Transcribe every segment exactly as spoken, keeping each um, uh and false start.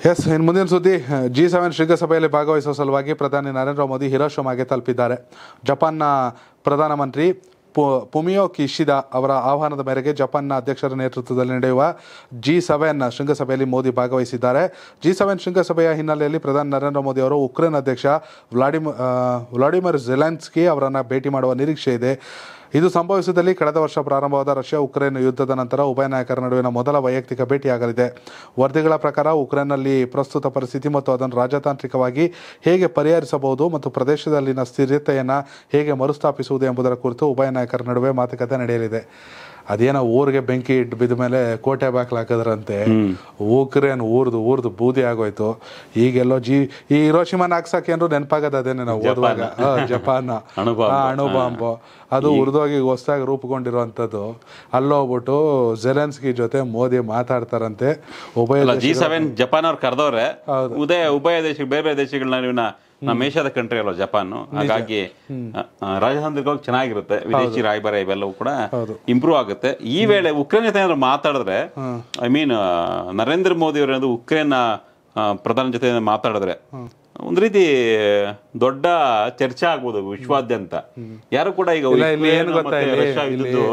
S ಇನ್ನು ಮುಂದಿನ ಸುದ್ದಿ, ಜಿ ಸೆವೆನ್ ಶೃಂಗಸಭೆಯಲ್ಲಿ ಭಾಗವಹಿಸುವ ಸಲುವಾಗಿ ಪ್ರಧಾನಿ ನರೇಂದ್ರ ಮೋದಿ ಹಿರೋಶಿಮಾಗೆ ತಲುಪಿದ್ದಾರೆ. ಜಪಾನ್ನ ಪ್ರಧಾನಮಂತ್ರಿ ಫುಮಿಯೋ ಕಿಶಿದಾ ಅವರ ಆಹ್ವಾನದ ಮೇರೆಗೆ ಜಪಾನ್ನ ಅಧ್ಯಕ್ಷರ ನೇತೃತ್ವದಲ್ಲಿ ನಡೆಯುವ ಜಿ ಸೆವೆನ್ ಶೃಂಗಸಭೆಯಲ್ಲಿ ಮೋದಿ ಭಾಗವಹಿಸಿದ್ದಾರೆ. ಜಿ ಸೆವೆನ್ ಶೃಂಗಸಭೆಯ ಹಿನ್ನೆಲೆಯಲ್ಲಿ ಪ್ರಧಾನಿ ನರೇಂದ್ರ ಮೋದಿ ಅವರು ಉಕ್ರೇನ್ ಅಧ್ಯಕ್ಷ ವ್ಲಾಡಿಮಿರ್ ವ್ಲಾಡಿಮಿರ್ ಝೆಲೆನ್ಸ್ಕಿ ಅವರನ್ನು ಭೇಟಿ ಮಾಡುವ ನಿರೀಕ್ಷೆ ಇದೆ. ಇದು ಸಂಭವಿಸಿದಲ್ಲಿ ಕಳೆದ ವರ್ಷ ಪ್ರಾರಂಭವಾದ ರಷ್ಯಾ ಉಕ್ರೇನ್ ಯುದ್ಧದ ನಂತರ ಉಭಯ ನಾಯಕರ ನಡುವಿನ ಮೊದಲ ವೈಯಕ್ತಿಕ ಭೇಟಿಯಾಗಲಿದೆ. ವರದಿಗಳ ಪ್ರಕಾರ ಉಕ್ರೇನ್ನಲ್ಲಿ ಪ್ರಸ್ತುತ ಪರಿಸ್ಥಿತಿ ಮತ್ತು ಅದನ್ನು ರಾಜತಾಂತ್ರಿಕವಾಗಿ ಹೇಗೆ ಪರಿಹರಿಸಬಹುದು ಮತ್ತು ಪ್ರದೇಶದಲ್ಲಿನ ಸ್ಥಿರತೆಯನ್ನು ಹೇಗೆ ಮರುಸ್ಥಾಪಿಸುವುದು ಎಂಬುದರ ಕುರಿತು ಉಭಯ ನಾಯಕರ ನಡುವೆ ಮಾತುಕತೆ ನಡೆಯಲಿದೆ. ಅದೇನೋ ಊರಿಗೆ ಬೆಂಕಿ ಇಟ್ಟು ಬಿದ್ದ ಮೇಲೆ ಕೋಟೆ ಬಾಕ್ಲು ಹಾಕಿದ್ರಂತೆ, ಉಕ್ರೇನ್ ಊರ್ದು ಊರ್ದು ಬೂದಿ ಆಗೋಯ್ತು. ಈಗೆಲ್ಲೋ ಜಿ ಈ ಹಿರೋಶಿಮಾನ ಹಾಕ್ಸಕ್ಕೆ ಏನಾದ್ರು ನೆನಪಾಗದ ಅದೇನೆ ನಾವು ಓದುವಾಗ ಜಪಾನ್ ಅಣು ಬಾಂಬ್ ಅದು ಉರಿದೋಗಿ ಹೊಸದಾಗಿ ರೂಪುಗೊಂಡಿರುವಂಥದ್ದು. ಅಲ್ಲೋಗ್ಬಿಟ್ಟು ಝೆಲೆನ್ಸ್ಕಿ ಜೊತೆ ಮೋದಿ ಮಾತಾಡ್ತಾರಂತೆ. ಉಭಯ ಜಿ ಸೆವೆನ್ ಜಪಾನ್ ಅವ್ರು ಕರೆದವ್ರೆ. ಉದಯ ಉಭಯ ದೇಶ ಬೇರೆ ಬೇರೆ ದೇಶಗಳ ನಡುವಿನ ನಮ್ಮ ಏಷ್ಯಾದ ಕಂಟ್ರಿ ಅಲ್ವಾ ಜಪಾನ್, ಹಾಗಾಗಿ ರಾಜತಾಂತ್ರಿಕವಾಗಿ ಚೆನ್ನಾಗಿರುತ್ತೆ. ವಿದೇಶಿ ರಾಯಭಾರ ಇವೆಲ್ಲವೂ ಕೂಡ ಇಂಪ್ರೂವ್ ಆಗುತ್ತೆ. ಈ ವೇಳೆ ಉಕ್ರೇನ್ ಜೊತೆ ಏನಾದ್ರು ಮಾತಾಡಿದ್ರೆ, ಐ ಮೀನ್ ನರೇಂದ್ರ ಮೋದಿ ಅವರು ಉಕ್ರೇನ್ ಪ್ರಧಾನ ಜೊತೆ ಮಾತಾಡಿದ್ರೆ ಒಂದ್ ರೀತಿ ದೊಡ್ಡ ಚರ್ಚೆ ಆಗ್ಬೋದು ವಿಶ್ವಾದ್ಯಂತ. ಯಾರು ಕೂಡ ಈಗ ರಷ್ಯಾ ಇದ್ದು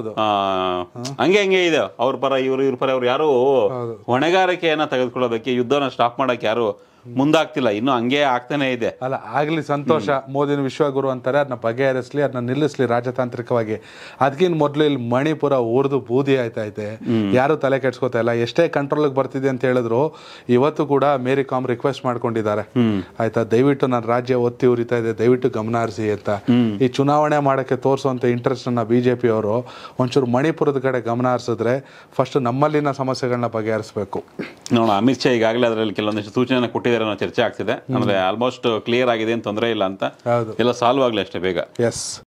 ಹಂಗೆ ಹಂಗೆ ಇದೆ, ಅವ್ರ ಪರ ಇವ್ರು ಇವ್ರ ಪರ ಅವ್ರು ಯಾರು ಹೊಣೆಗಾರಿಕೆಯನ್ನ ತೆಗೆದುಕೊಳ್ಳೋದಕ್ಕೆ, ಯುದ್ಧನ ಸ್ಟಾಪ್ ಮಾಡಕ್ಕೆ ಯಾರು ಮುಂದಾಗ್ತಿಲ್ಲ. ಇನ್ನು ಹಂಗೆ ಆಗ್ತಾನೆ ಇದೆ. ಅಲ್ಲ, ಆಗ್ಲಿ ಸಂತೋಷ. ಮೋದಿನ ವಿಶ್ವಗುರು ಅಂತಾರೆ, ಅದನ್ನ ಬಗೆಹರಿಸ್ಲಿ, ಅದನ್ನ ನಿಲ್ಲಿಸ್ಲಿ ರಾಜತಾಂತ್ರಿಕವಾಗಿ. ಅದಕ್ಕಿಂತ ಮೊದಲು ಇಲ್ಲಿ ಮಣಿಪುರ ಊರ್ದು ಬೂದಿ ಆಯ್ತಾ ಇದೆ, ಯಾರು ತಲೆ ಕೆಡ್ಸ್ಕೊತಾ ಇಲ್ಲ. ಎಷ್ಟೇ ಕಂಟ್ರೋಲ್ಗೆ ಬರ್ತಿದೆ ಅಂತ ಹೇಳಿದ್ರು ಇವತ್ತು ಕೂಡ ಮೇರಿ ಕಾಮ್ ರಿಕ್ವೆಸ್ಟ್ ಮಾಡ್ಕೊಂಡಿದ್ದಾರೆ, ಆಯ್ತಾ, ದಯವಿಟ್ಟು ನನ್ನ ರಾಜ್ಯ ಒತ್ತಿ ಉರಿತಾ ಇದೆ, ದಯವಿಟ್ಟು ಗಮನ ಹರಿಸಿ ಅಂತ. ಈ ಚುನಾವಣೆ ಮಾಡಕ್ಕೆ ತೋರಿಸುವಂತ ಇಂಟ್ರೆಸ್ಟ್ ಅನ್ನ ಬಿಜೆಪಿ ಅವರು ಒಂಚೂರು ಮಣಿಪುರದ ಕಡೆ ಗಮನ ಹರಿಸಿದ್ರೆ ಫಸ್ಟ್ ನಮ್ಮಲ್ಲಿನ ಸಮಸ್ಯೆಗಳನ್ನ ಬಗೆಹರಿಸಬೇಕು. ನೋಡೋಣ, ಅಮಿತ್ ಶಾ ಈಗಾಗಲೇ ಅದರಲ್ಲಿ ಕೆಲವೊಂದಿಷ್ಟು ಸೂಚನೆ ಕೊಟ್ಟಿದ್ದಾರೆ, ಚರ್ಚೆ ಆಗ್ತಿದೆ. ಅಂದ್ರೆ ಆಲ್ಮೋಸ್ಟ್ ಕ್ಲಿಯರ್ ಆಗಿದೆ, ಏನು ತೊಂದರೆ ಇಲ್ಲ ಅಂತ, ಎಲ್ಲ ಸಾಲ್ವ್ ಆಗ್ಲಿ ಅಷ್ಟೇ ಬೇಗ. ಎಸ್.